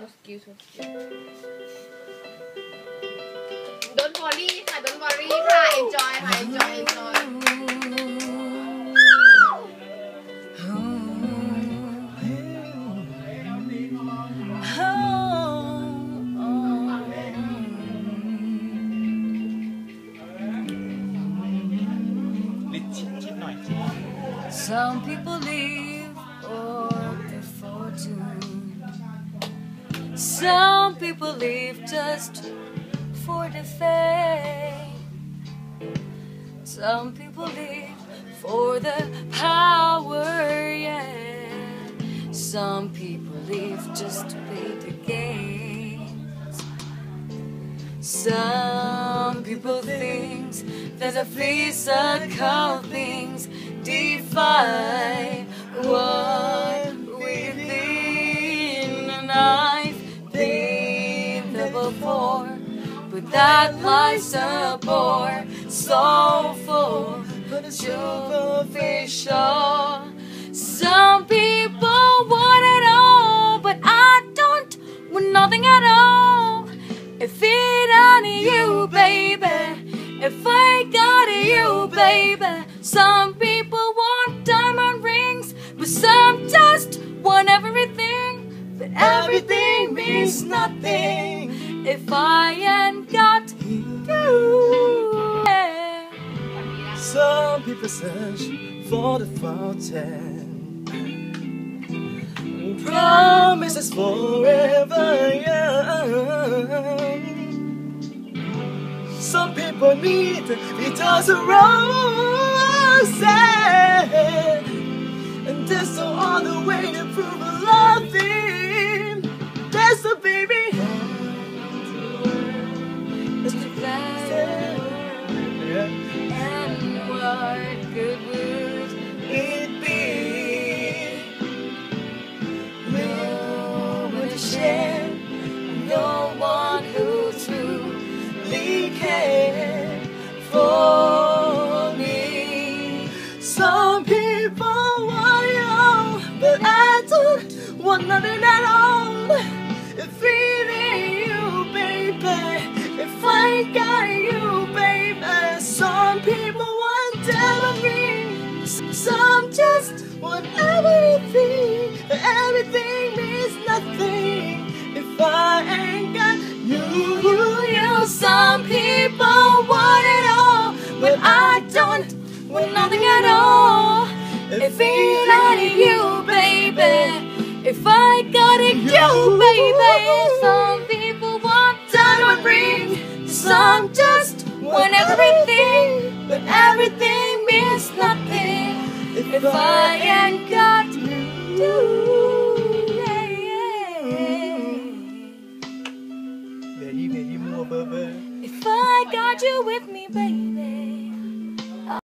Excuse me. Don't worry ค่ะ Don't worry ค่ะ Enjoy ค่ะ Enjoy Some people live for the fortune. Some people live just for the fame. Some people live for the power, yeah. Some people live just to play the games. Some people think that the physical things define what within, and I've been there before, but that life's a bore, so full but superficial. Some people want it all, but I don't want nothing at all. If it ain't you, baby, if I got you, baby. Some people want diamond rings, but some just want everything. But everything means nothing if I ain't got you. Yeah. Some people search for the fountain, promises forever young. Some people need little roses, and there's no other way to prove a loving. There's a baby. It's the plan. And what good would It be no one to share, no one who truly cared for me. Some people want you, but I don't want nothing at all. If it ain't you, baby, if I got you, baby. Some people want diamond rings, some just want everything. Everything means nothing if I ain't got you. Some people want it all, but I don't want nothing at all. If it ain't you, baby, if I got it, you, baby. Some people want diamond rings, some just want everything, but everything means nothing if I ain't got you. Yeah, yeah. Baby, more, baby. If I got you with me, baby.